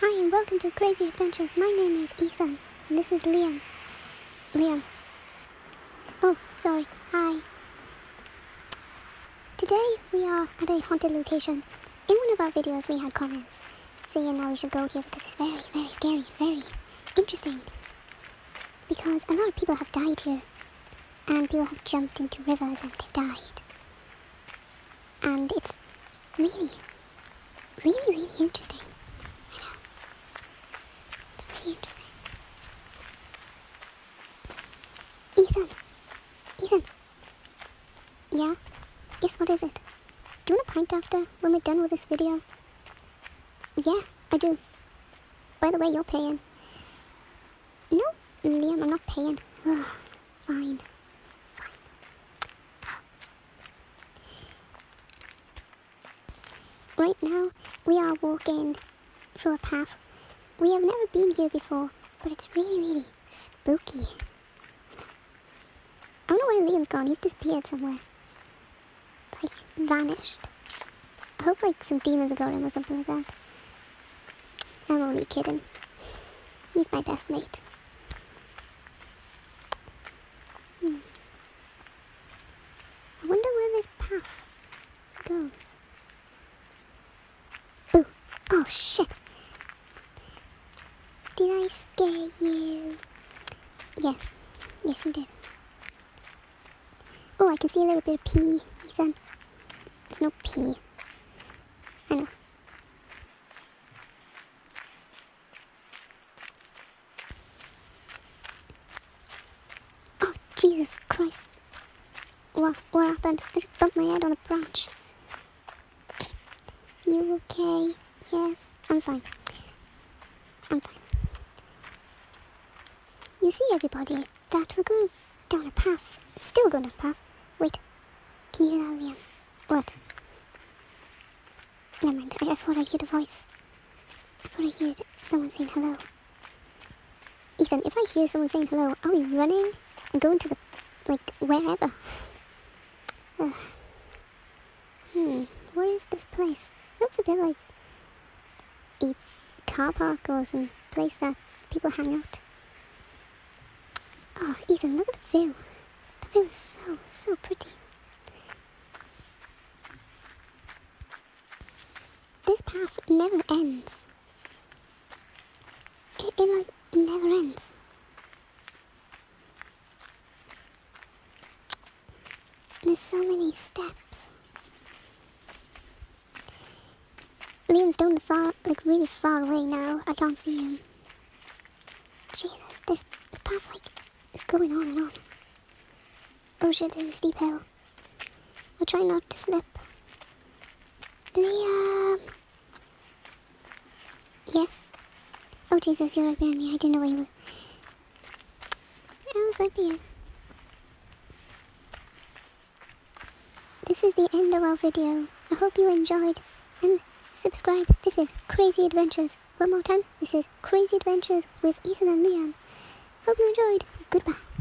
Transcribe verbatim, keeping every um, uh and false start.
Hi and welcome to Crazy Adventures. My name is Ethan and this is Liam. Liam. Oh, sorry. Hi. Today we are at a haunted location. In one of our videos we had comments saying that we should go here because it's very, very scary, very interesting. Because a lot of people have died here and people have jumped into rivers and they've died. And it's really, really, really interesting. Interesting. Ethan! Ethan! Yeah? Yes, what is it? Do you want a pint after, when we're done with this video? Yeah, I do. By the way, you're paying. No, Liam, I'm not paying. Ugh, fine. Fine. Right now, we are walking through a path. We have never been here before, but it's really, really spooky. I don't know where Liam's gone. He's disappeared somewhere. Like, vanished. I hope, like, some demons have got him or something like that. I'm only kidding. He's my best mate. Hmm. I wonder where this path goes. Ooh. Oh, shit. Did I scare you? Yes. Yes, you did. Oh, I can see a little bit of pee, Ethan. It's no pee. I know. Oh, Jesus Christ. What, what happened? I just bumped my head on a branch. You okay? Yes, I'm fine. I'm fine. You see, everybody, that we're going down a path. Still going down a path. Wait, can you hear that, Liam? What? Never mind, I, I thought I heard a voice. I thought I heard someone saying hello. Ethan, if I hear someone saying hello, I'll be running and going to the, like, wherever. Ugh. Hmm, what is this place? It looks a bit like a car park or some place that people hang out. Oh, Ethan, look at the view. The view is so, so pretty. This path never ends. It, it like, never ends. There's so many steps. Liam's down the far, like, really far away now. I can't see him. Jesus, this, this path, like, it's going on and on. Oh shit, this is a steep hill. I'll try not to slip. Liam! Yes? Oh Jesus, you're right behind me. I didn't know where you were. I was right here. This is the end of our video. I hope you enjoyed. And subscribe. This is Crazy Adventures. One more time. This is Crazy Adventures with Ethan and Liam. Hope you enjoyed. Goodbye.